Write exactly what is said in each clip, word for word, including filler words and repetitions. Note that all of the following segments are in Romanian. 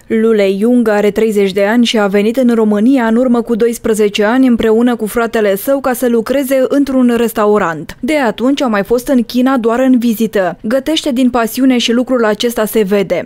Lulei Jung are treizeci de ani și a venit în România în urmă cu doisprezece ani împreună cu fratele său ca să lucreze într-un restaurant. De atunci a mai fost în China doar în vizită. Gătește din pasiune și lucrul acesta se vede.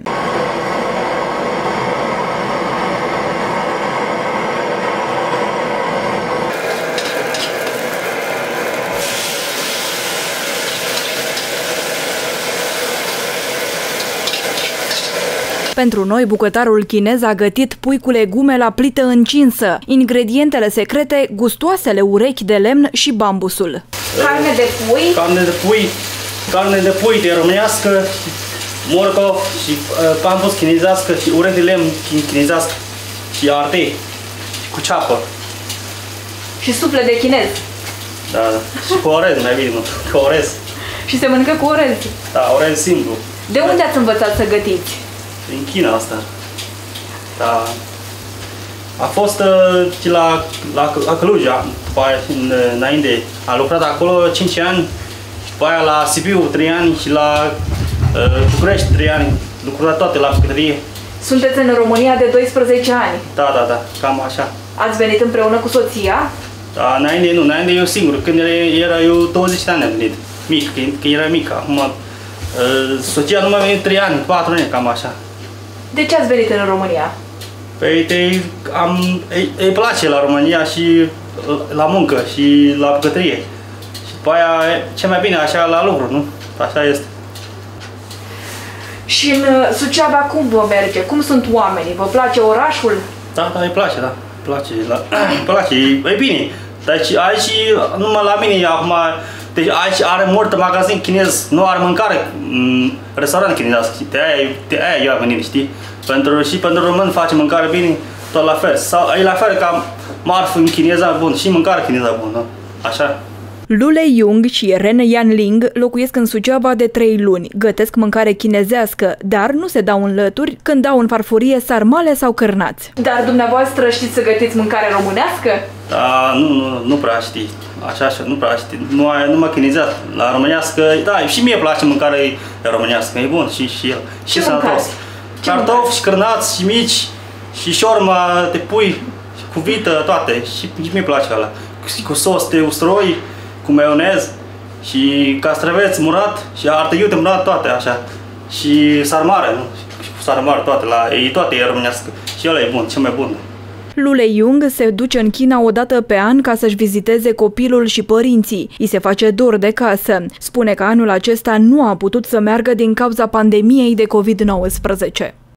Pentru noi, bucătarul chinez a gătit pui cu legume la plită încinsă, ingredientele secrete, gustoasele urechi de lemn și bambusul. Carne de pui? Carne de pui, carne de pui de românească, morcov și uh, bambus chinezească și urechi de lemn chinezească și ardei cu ceapă. Și sufle de chinez? Da, da. Și cu orez, mai bine, cu orez. Și se mănâncă cu orez? Da, orez simplu. De unde ați învățat să gătiți? Din China asta. Da. A fost uh, la, la, la Cluj, în, înainte. A lucrat acolo cinci ani, și după aia la Sibiu trei ani și la uh, București trei ani. Lucrat toate la bucătărie. Sunteți în România de doisprezece ani? Da, da, da, cam așa. Ați venit împreună cu soția? Da, înainte nu, înainte eu singur. Când era eu douăzeci de ani am venit. Mic, când, când era mic. Acum, uh, soția nu mai venit trei ani, patru ani, cam așa. De ce ați venit în România? Păi te, am, îi, îi place la România și la muncă și la bucătărie. Și după aia, ce mai bine așa la lucru, nu? Așa este. Și în Suceava cum vă merge? Cum sunt oamenii? Vă place orașul? Da, da, îi place, da. Îi place, la, îi place, e bine. Deci aici, numai la mine acum, deci aici are mult magazin chinez, nu are mâncare, restaurant chinezesc, de aia, de aia eu am venit, știi? Pentru, și pentru român face mâncare bine, tot la fel. Sau, e la fel ca marfă în chineză bun și mâncare chineză bun, nu? Așa. Lulei Jung și Ren Yanling locuiesc în Suceava de trei luni. Gătesc mâncare chinezească, dar nu se dau în lături când dau în farfurie sarmale sau cărnați. Dar dumneavoastră știți să gătiți mâncare românească? Da, nu, nu, nu prea știi. Așa, așa, nu prea știi. Nu, numai chinezească. La românească, da, și mie place mâncare românească, e bun și, și el. Ce mâncați? Cartofi și cărnați și mici și șorma de pui cu vită, toate. Și, și mie place ăla. Cu sos de usturoi, cu maionez și castraveți murat și ardei iute murat, toate așa. Și sarmare, nu? Și cu sarmare toate, la, e toate e românească. Și ăla e bun, cel mai bun. Lulei Jung se duce în China o dată pe an ca să-și viziteze copilul și părinții. I se face dor de casă. Spune că anul acesta nu a putut să meargă din cauza pandemiei de COVID nouăsprezece.